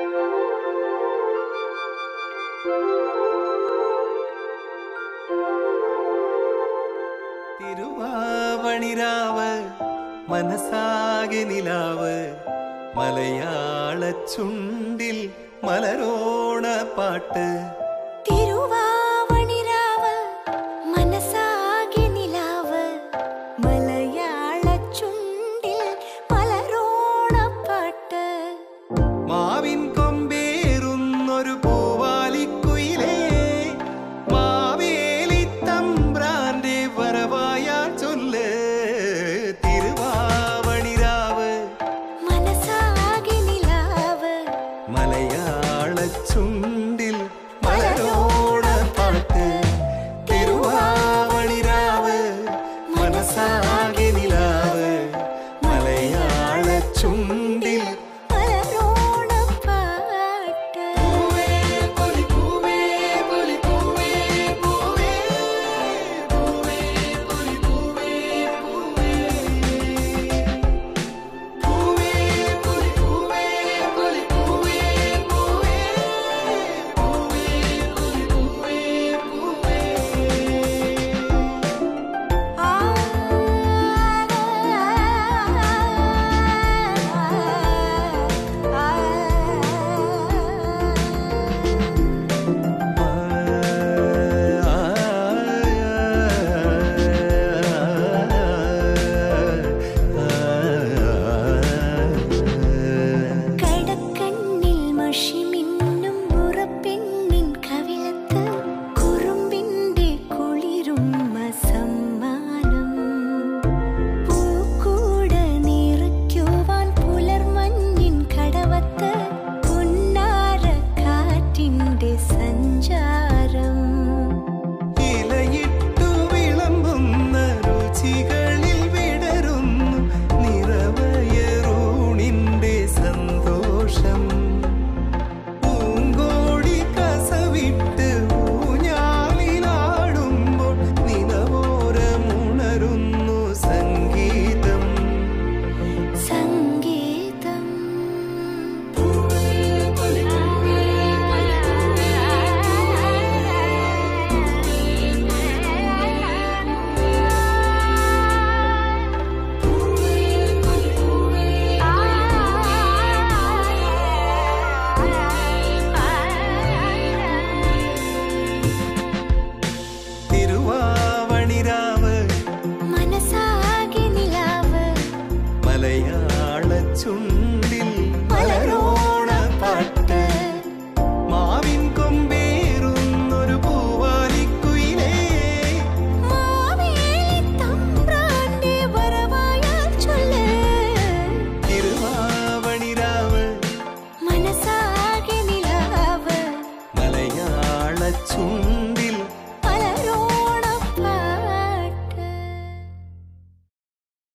തിരുവാവണിരാവ് മനസാകെ നിലാവ് മലയാള ചുണ്ടിൽ മലരോണ പാട്ട്. തിരുവാവണിരാവ് മനസാകെ നിലാവ് മലയാള ചുണ്ടിൽ മലരോണ പാട്ട്. മാവിൻ കൊമ്പേറുന്നൊരു പൂവാലിക്കുയിലേ മാവേലി തമ്പ്രാന്റെ വരവായാ ചൊല്ല്. തിരുവാവണിരാവ് മനസാകെ നിലാവ് മലയാള ചുണ്ടിൽ മലരോണ പാട്ട്. തിരുവാവണിരാവ് മനസാകെ നിലാവ് മലയാള ചുണ്ടിൽ മലരോണ പാട്ട്. കടക്കണ്ണിൽ മഷിമിന്നും മുറപ്പെണ്ണിൻ കവിളത്ത് കുറുമ്പിന്റെ കുളിരുമ്മ സമ്മാനം. പൂക്കൂട നിറയ്ക്കുവാൻ പുലർമഞ്ഞിൻ കടവത്ത് പുന്നാര കാറ്റിന്റെ സഞ്ചാരം. ഇലയിട്ടു വിളമ്പുന്ന രുചികളിൽ വിടരുന്നു നിറവയറൂണിന്റെ സന്തോഷം. പൂങ്കോടി കസവിട്ട് ഊഞ്ഞാലിലാടുമ്പോൾ നിലവോരമുണരുന്നു സംഗീതം. സംഗീതം. തിരുവാവണിരാവ് മനസാകെ നിലാവ് മലയാള ചുണ്ടിൽ മലരോണ പാട്ട്. മാവിൻ കൊമ്പേറുന്നൊരു പൂവാലിക്കുയിലേ മാവേലി തമ്പ്രാന്റെ വരവായാൽ ചൊല്ല്. തിരുവാവണിരാവ് മനസാകെ നിലാവ് മലയാള ചുണ്ടിൽ